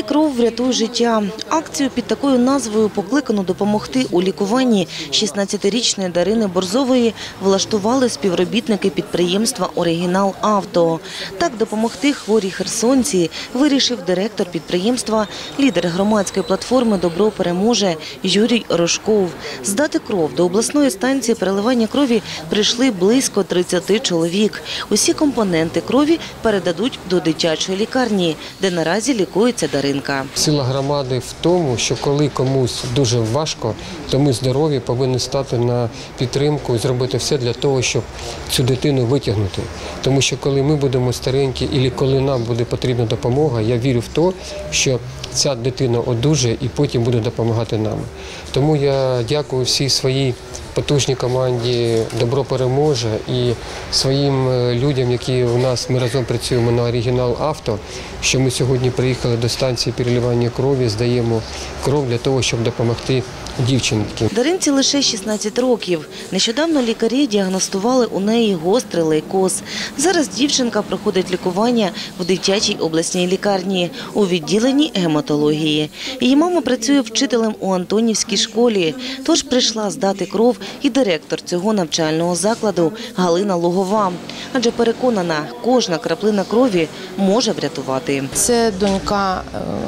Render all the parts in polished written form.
«Здай кров, врятуй життя». Акцію під такою назвою покликану допомогти у лікуванні 16-річної Дарини Борзової влаштували співробітники підприємства «Оригінал Авто». Так допомогти хворій херсонці вирішив директор підприємства, лідер громадської платформи «Добро переможе» Юрій Рожков. Здати кров до обласної станції переливання крові прийшли близько 30 чоловік. Усі компоненти крові передадуть до дитячої лікарні, де наразі лікується Даринка. Сила громади в тому, що коли комусь дуже важко, то ми здорові повинні стати на підтримку і зробити все для того, щоб цю дитину витягнути. Тому що коли ми будемо старенькі, або коли нам буде потрібна допомога, я вірю в те, що ця дитина одужає і потім буде допомагати нам. Тому я дякую всій своїй потужній команді «Добро переможе» і своїм людям, які у нас, ми разом працюємо на «Оригінал Авто», що ми сьогодні приїхали до станції переливання крові, здаємо кров для того, щоб допомогти дівчинці. Даринці лише 16 років. Нещодавно лікарі діагностували у неї гострий лейкоз. Зараз дівчинка проходить лікування в дитячій обласній лікарні у відділенні гематології. Її мама працює вчителем у Антонівській школі. Тож прийшла здати кров і директор цього навчального закладу Галина Лугова. Адже переконана, кожна краплина крові може врятувати. Це донька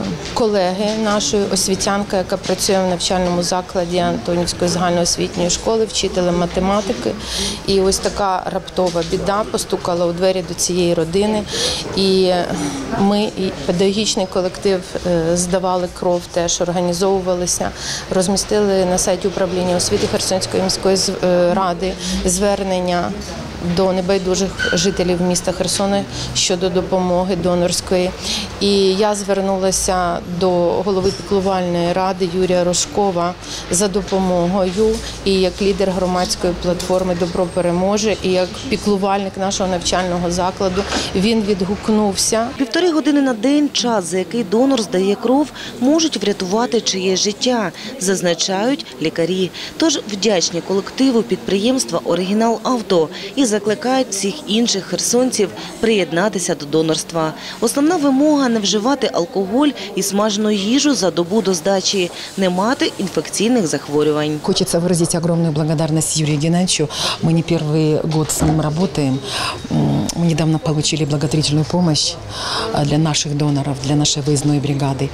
колеги нашої, освітянка, яка працює в навчальному закладі Антонівської загальноосвітньої школи, вчителем математики. І ось така раптова біда постукала у двері до цієї родини. І ми, і педагогічний колектив, здавали кров, теж організовувалися, розмістили на сайті управління освіти Херсонської міської ради звернення до небайдужих жителів міста Херсона щодо допомоги донорської. І я звернулася до голови піклувальної ради Юрія Рожкова за допомогою. І як лідер громадської платформи «Добро переможе», і як піклувальник нашого навчального закладу, він відгукнувся. 1,5 години на день – час, за який донор здає кров, можуть врятувати чиєсь життя, зазначають лікарі. Тож вдячні колективу підприємства «Оригінал Авто» і закликають всіх інших херсонців приєднатися до донорства. Основна вимога – не вживати алкоголь і смажену їжу за добу до здачі, не мати інфекційних захворювань. Хочется выразить огромную благодарность Юрию Геннадьевичу. Мы не первый год с ним работаем. Мы недавно получили благотворительную помощь для наших доноров, для нашей выездной бригады.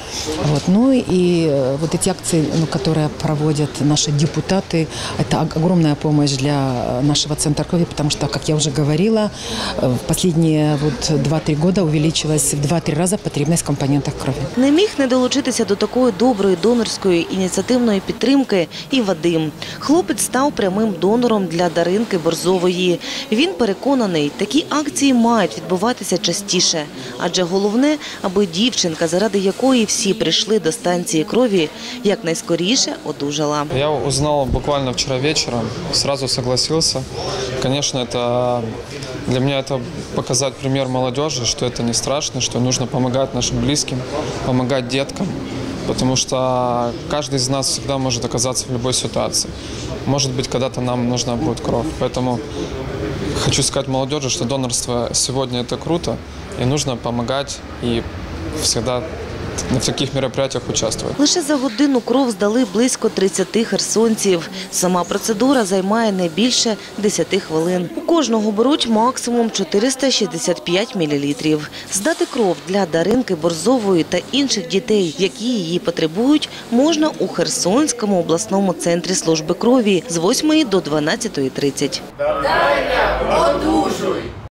Ну и вот эти акции, которые проводят наши депутаты, это огромная помощь для нашего центра крови, потому что, как я уже говорила, в последние 2-3 года увеличилась в 2-3 раза потребность в компонентах крови. Не міг не долучитися до такої доброї донорської ініціативної підтримки і Вадим. Хлопець став прямим донором для Даринки Борзової. Він переконаний, такі акції мають відбуватися частіше. Адже головне, аби дівчинка, заради якої всі прийшли до станції крові, якнайскоріше одужала. Я узнал буквально вчера вечером, сразу согласился. Конечно, для меня это показать пример молодежи, что это не страшно, что нужно помогать нашим близким, помогать деткам. Потому что каждый из нас всегда может оказаться в любой ситуации. Может быть, когда-то нам нужна будет кровь. Поэтому хочу сказать молодежи, что донорство сегодня это круто, и нужно помогать и всегда на таких мероприятиях участвувати. Лише за годину кров здали близько 30 херсонців. Сама процедура займає не більше 10 хвилин. У кожного беруть максимум 465 мл. Здати кров для Даринки Борзової та інших дітей, які її потребують, можна у Херсонському обласному центрі служби крові з 8 до 12:30. Дар'я, одужуй!